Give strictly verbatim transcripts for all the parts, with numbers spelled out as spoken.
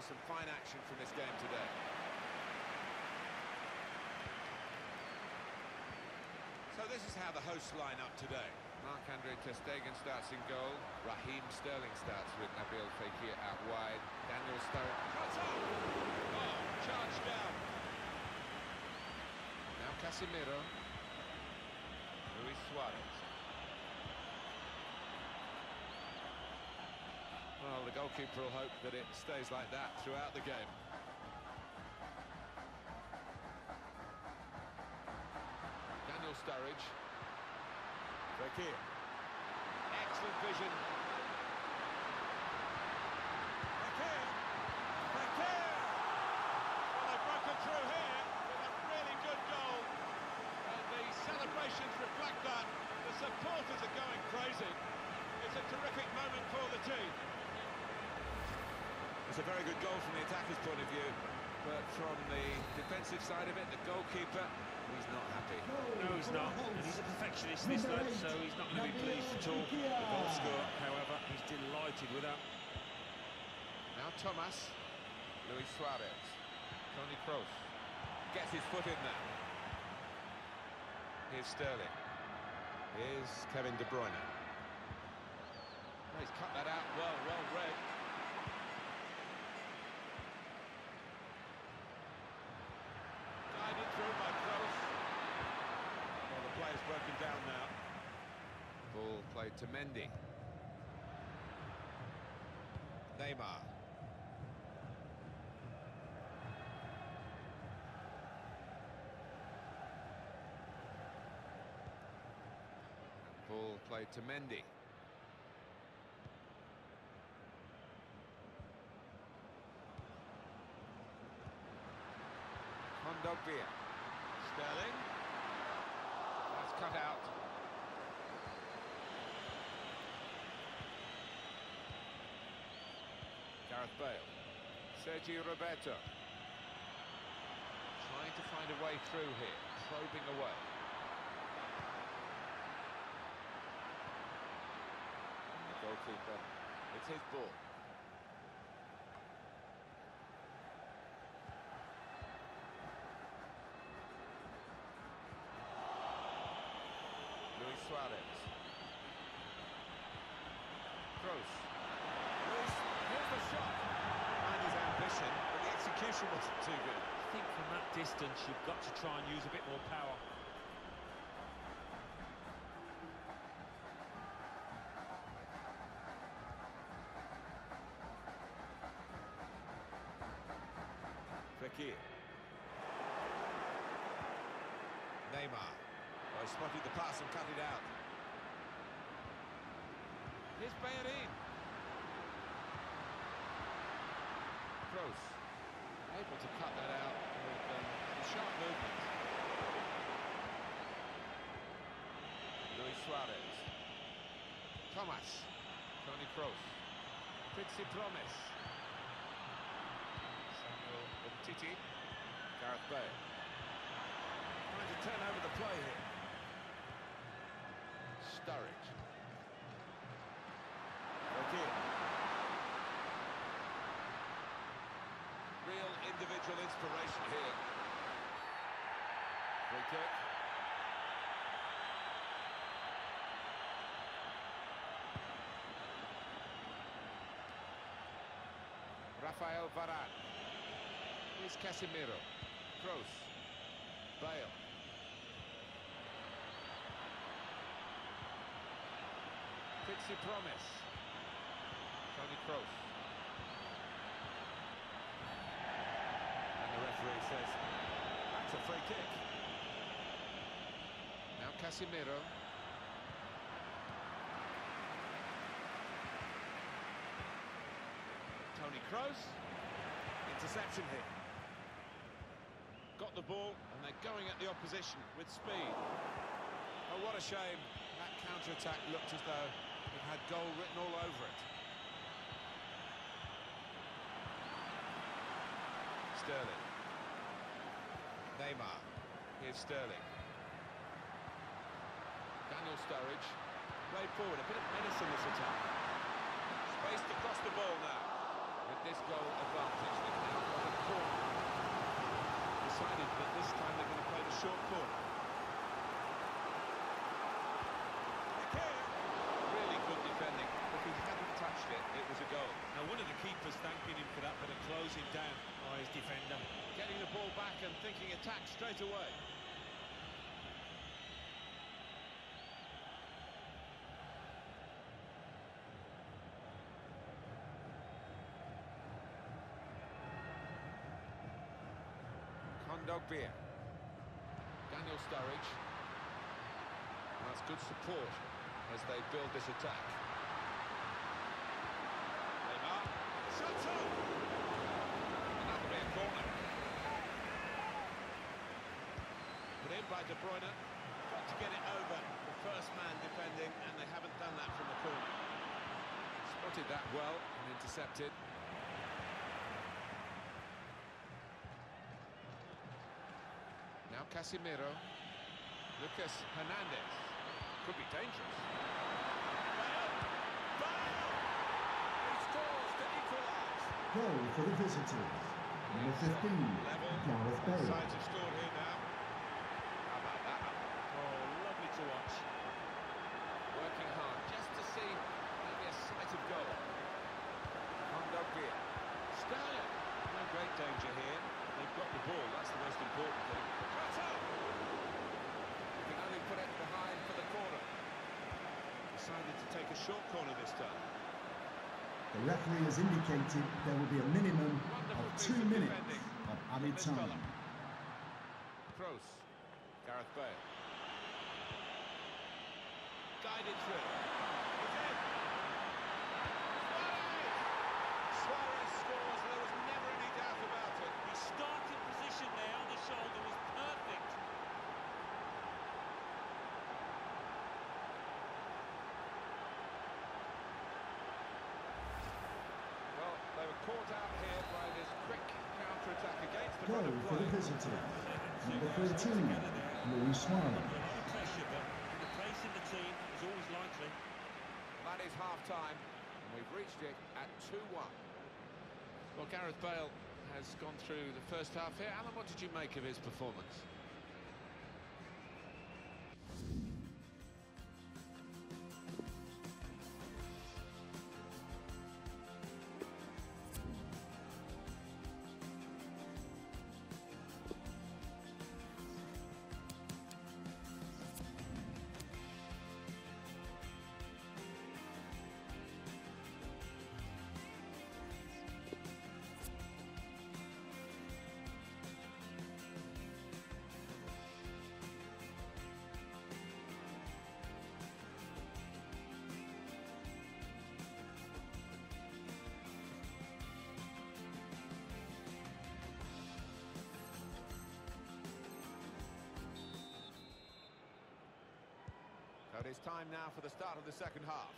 some fine action from this game today. So this is how the hosts line up today. Marc-Andre ter Stegen starts in goal. Raheem Sterling starts with Nabil Fekir out wide. Daniel Sturridge. Cut up! Oh, charged down. Now Casemiro. Luis Suarez. Well, the goalkeeper will hope that it stays like that throughout the game. Daniel Sturridge. Fekir. Excellent vision. Fekir. Fekir! Well, they've broken through here with a really good goal. And the celebrations reflect that. The supporters are going crazy. It's a terrific moment for the team. It's a very good goal from the attacker's point of view, but from the defensive side of it, the goalkeeper, he's not happy. No, he's not. And he's a perfectionist, this lad, so he's not going to be pleased at all. The goal scorer, however, he's delighted with that. Now Thomas. Luis Suarez. Toni Kroos. Gets his foot in there. Here's Sterling. Here's Kevin De Bruyne. Oh, he's cut that out well, well read. Guided through by Kroos. Well, the player's broken down now. Ball played to Mendy. Neymar. Ball played to Mendy. Kondogbia. Sterling. That's cut out. Gareth Bale. Sergio Roberto. Trying to find a way through here, probing away. And the goalkeeper, it's his ball. Luis Suarez. Kroos. Luis, here's the shot. Behind his ambition, but the execution wasn't too good. I think from that distance, you've got to try and use a bit more power. Fekir. Neymar. Oh, he spotted the pass and cut it out. Here's Bellerin. Kroos. Able to cut that out with um, sharp movement. Luis Suarez. Thomas. Toni Kroos. Fritzi Promes. Samuel Umtiti. Gareth Bale. Trying to turn over the play here. Sturridge. Fekir. Real individual inspiration here. Free kick. Rafael Varane. Here's Casemiro. Kroos. Bale. Fitzy Promise. Toni Kroos. And the referee says, that's a free kick. Now Casemiro. Toni Kroos. Interception here. Got the ball, and they're going at the opposition with speed. Oh, what a shame. That counter-attack looked as though it had goal written all over it. Sterling. Neymar. Here's Sterling. Daniel Sturridge. Played forward, a bit of menace in this attack. Spaced across the ball now. With this goal advantage, they've now got a corner. Decided that this time they're going to play the short corner. Really good defending. If he hadn't touched it, it was a goal. Now, one of the keepers thanking him for that bit of closing down by his defender. Getting the ball back and thinking attack straight away. Kondogbia. Daniel Sturridge. That's good support as they build this attack. Neymar. Shots on! And that'll be a corner. Put in by De Bruyne. Got to get it over the first man defending, and they haven't done that from the corner. Spotted that well and intercepted. Now Casemiro. Lucas Hernandez. Could be dangerous. Bale! Bale! He scores to equalise. Goal for the visitors. Number fifteen, Level. Gareth Bale. Sides have scored here now. How about that? Oh, lovely to watch. Working hard just to see maybe a sight of goal. Kondogbia. Sterling. No great danger here. They've got the ball. That's the most important thing. Cutter! You can only put it behind for the corner. Decided to take a short corner this time. The referee has indicated there will be a minimum Wonderful of piece two of minutes defending of added this time. fella. Kroos. Gareth Bale. Guided through. He's in. Suarez! Suarez scores, and there was never any doubt about it. His starting position there on the shoulder was perfect. Well, they were caught out here by this quick counter-attack against the Goal front of for the play. visitors. Number thirteen, Luis Suarez. A lot of pressure, but the pace in the team is always likely. That is half-time, and we've reached it at two one. Well, Gareth Bale has gone through the first half here. Alan, what did you make of his performance? So it is time now for the start of the second half.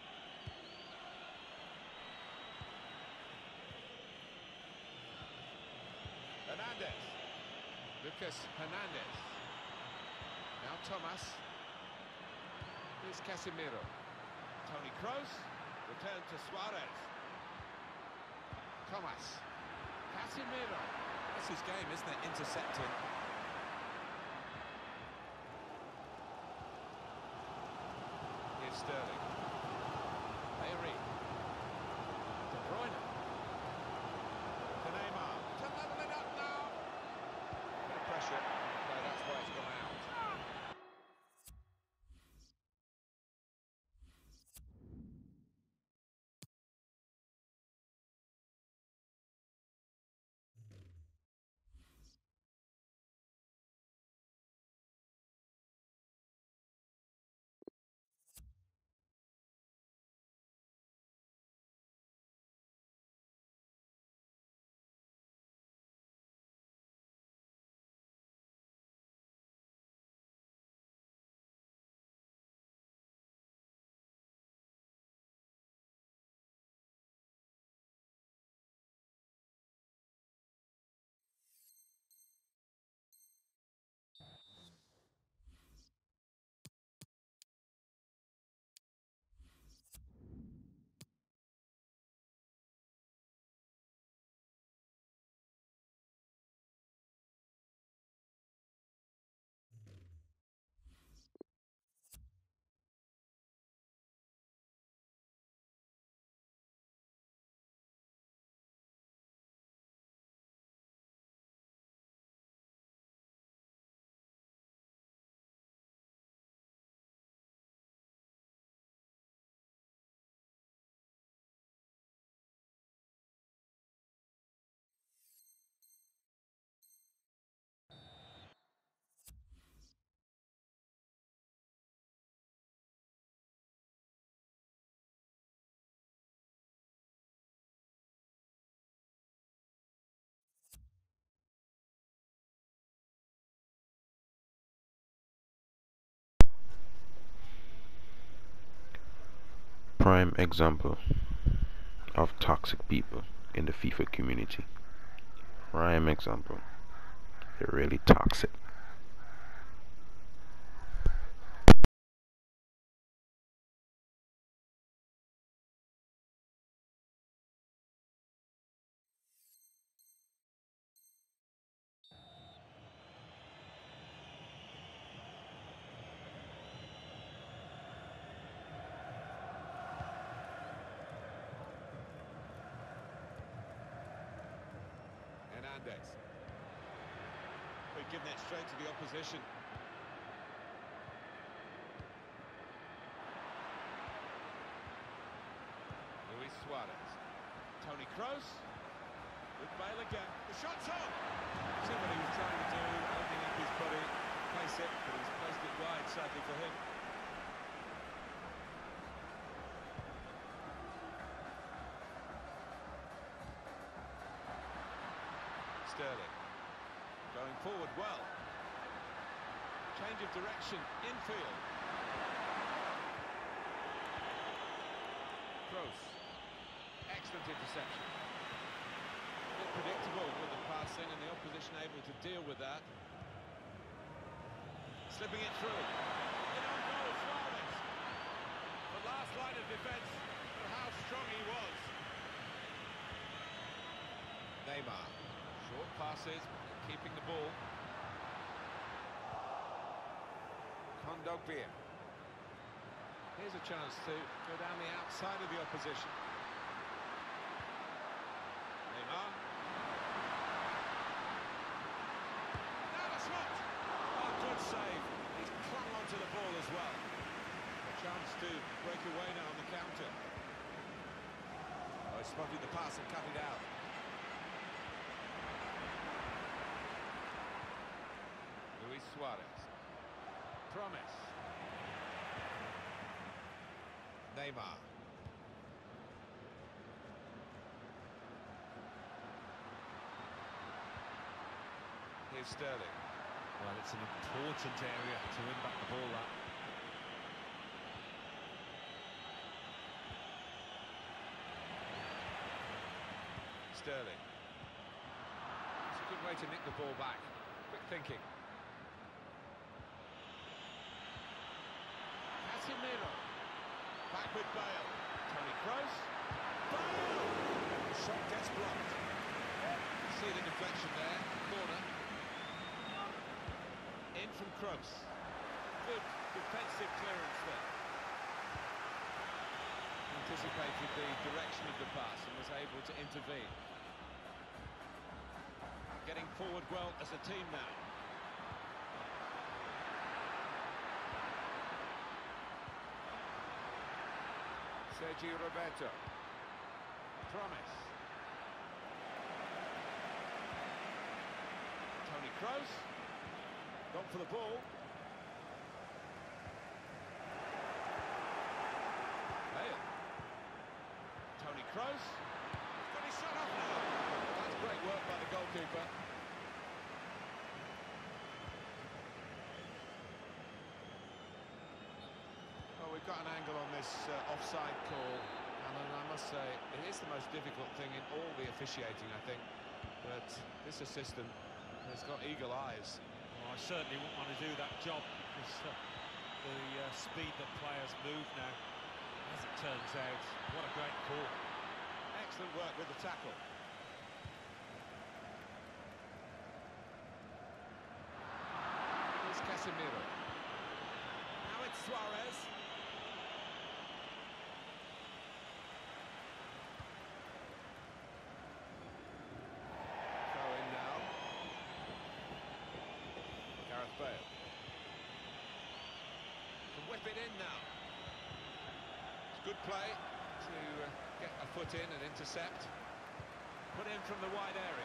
Hernandez. Lucas Hernandez. Now Thomas. Here's Casemiro. Toni Kroos. Return to Suarez. Thomas. Casemiro. That's his game, isn't it? Intercepting. Here's Sterling. Henry. De Bruyne. To Neymar. To level it up now. Bit of pressure. So that's why it's gone out. prime example of toxic people in the FIFA community. Prime example. They're really toxic. Hernandez. We've given it straight to the opposition. Luis Suarez. Toni Kroos. With Bale again. The shot's on! See what he was trying to do, opening up his body, place it, but he's placed it wide, sadly for him. Sterling. Going forward well. Change of direction, infield. Kroos. Excellent interception. A bit predictable with the passing and the opposition able to deal with that. Slipping it through. In on goal, Suarez. The last line of defence, but how strong he was. Neymar. Short passes, keeping the ball. Kondogbia. Here's a chance to go down the outside of the opposition. Neymar. Now the shot! Oh, good save. He's clung onto the ball as well. A chance to break away now on the counter. Oh, he spotted the pass and cut it out. Luis Suarez. Promise. Neymar. Here's Sterling. Well, it's an important area to win back the ball, that. Sterling. It's a good way to nick the ball back. Quick thinking. Casemiro. Back with Bale. Toni Kroos. Bale! The shot gets blocked. See the deflection there. Corner. In from Kroos. Good defensive clearance there. Anticipated the direction of the pass and was able to intervene. Getting forward well as a team now. Sergio Roberto. Promise. Toni Kroos. Gone for the ball. Bale. Toni Kroos. He's got his shot off now. That's great work by the goalkeeper. Well, we've got an angle on this uh, offside call, and I must say it is the most difficult thing in all the officiating, I think. But this assistant has got eagle eyes. Well, I certainly wouldn't want to do that job because uh, the uh, speed that players move now, as it turns out, what a great call. Excellent work with the tackle. Here's Casemiro. Now it's Suarez. Throw in now. Gareth Bale. Can whip it in now. It's good play to uh, get a foot in and intercept. Put in from the wide area.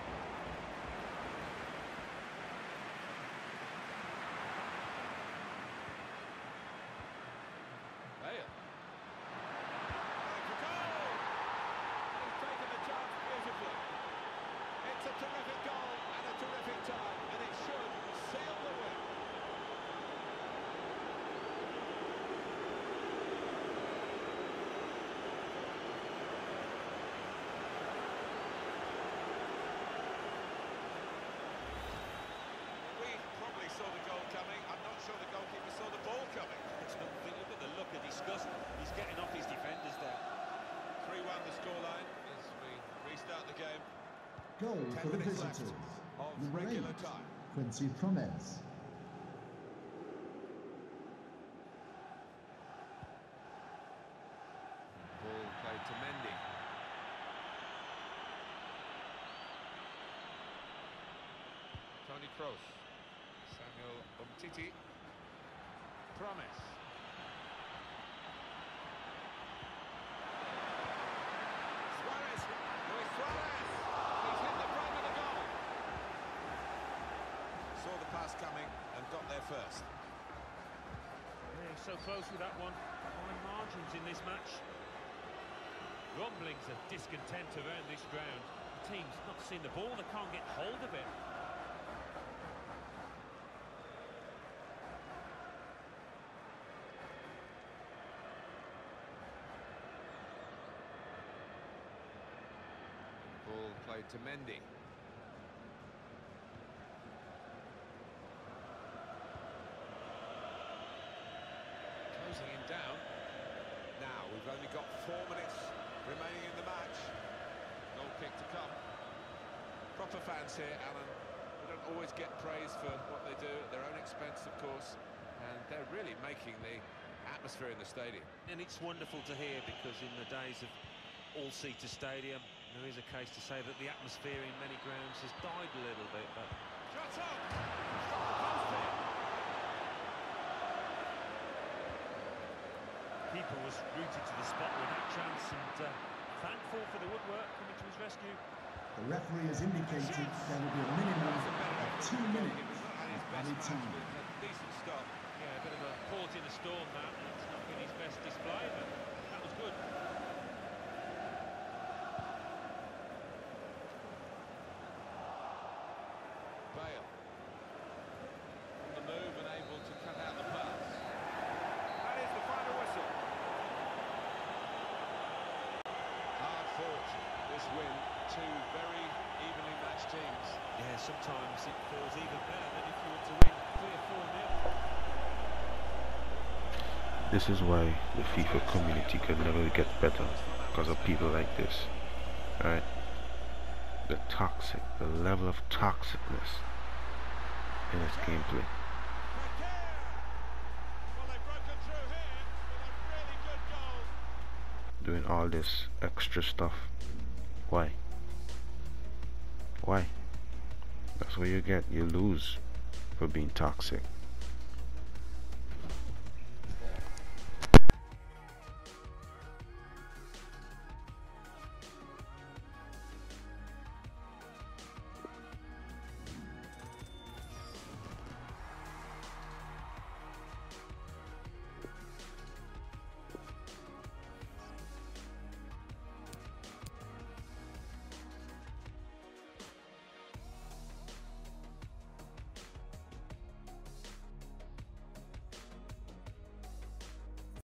Bale. For goal! He's taken the chance beautifully. It's a terrific goal and a terrific time, and it should seal the win. one the scoreline as we restart the game. Goal Ten for the minutes left visitors. of Number regular eight, time. Quincy Promes. Ball played to Mendy. Tony Kroos. Samuel Umtiti. Promes. Suarez. Luis Suarez. He's hit the front of the goal. Saw the pass coming and got there first. Yeah, he's so close with that one. Fine margins in this match. Rumblings of discontent around this ground. The team's not seen the ball, they can't get hold of it. Ball played to Mendy. Closing him down. Now we've only got four minutes remaining in the match. Goal kick to come. Proper fans here, Alan. They don't always get praise for what they do at their own expense, of course, and they're really making the atmosphere in the stadium. And it's wonderful to hear, because in the days of all-seater stadium, there is a case to say that the atmosphere in many grounds has died a little bit, but... Shot up! Struck the post here. Keeper was rooted to the spot with that chance, and uh, thankful for the woodwork coming to his rescue. The referee has indicated there will be a minimum of two minutes of added time. Decent stop. Yeah, a bit of a port in a storm, that. It's not been his best display, but that was good. Bale. On the move and able to cut out the pass. That is the final whistle. Hard fought, this win. Two very evenly matched teams. Yeah, sometimes it feels even better than if you were to win three or four nil. This is why the FIFA community can never get better, because of people like this. Alright? The toxic, the level of toxicness in its gameplay. Well, they've broken through here with a really good goal. Doing all this extra stuff. Why? Why? That's what you get. You lose for being toxic.